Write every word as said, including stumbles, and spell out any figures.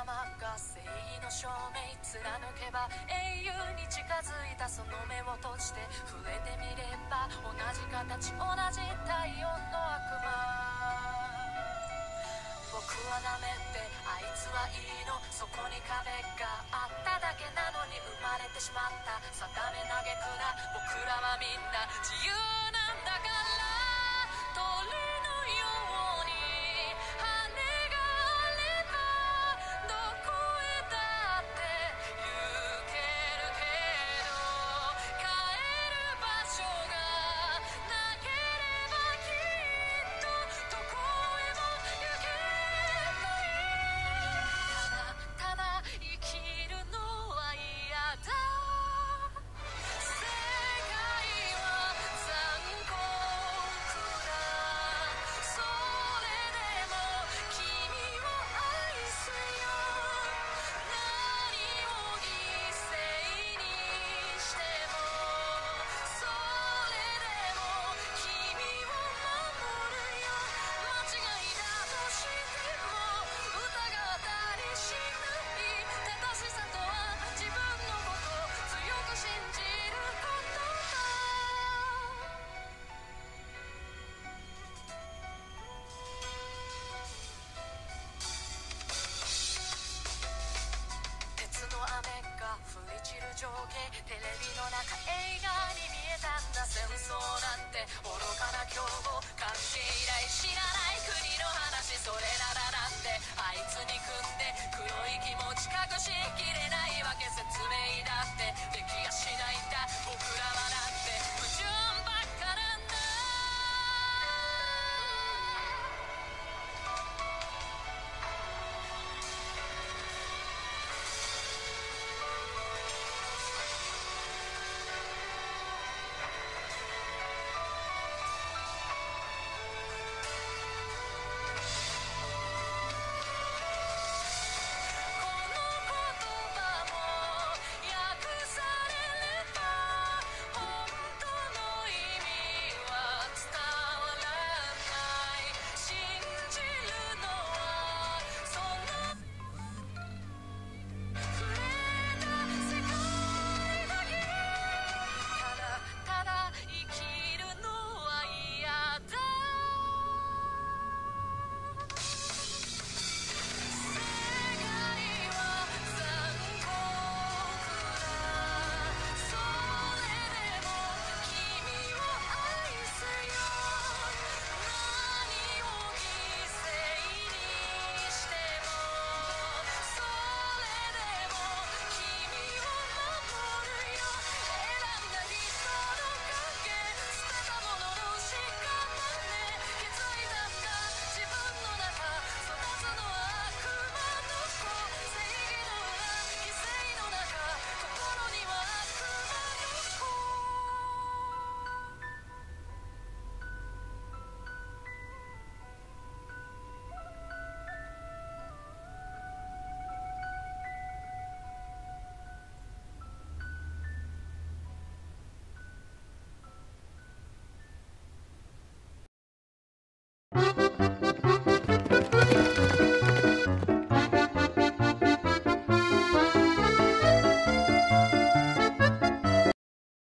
ままが正義の証明貫けば英雄に近づいたその目を閉じて触れてみれば同じ形同じ体温の悪魔僕はダメってあいつはいいのそこに壁があっただけなのに生まれてしまった定め嘆くな僕らはみんな自由なんだから鳥のように羽があればどこへだって行けるけど帰る場所がなければきっとどこへも行けないただただ生きるのは嫌だ世界は残酷だそれでも君を愛すよ何を犠牲にしてもそれでも君を守るよ間違いだとしても疑ったりしない正しさとは自分のこと強く信じることだ鉄の雨が降り散る情景テレビの中映画に見えたんだ戦争なんて愚かな凶暴関係ない知らない国の話それならなんであいつに組んで黒い気持ち隠しきれないわけ説明だってできやしないんだ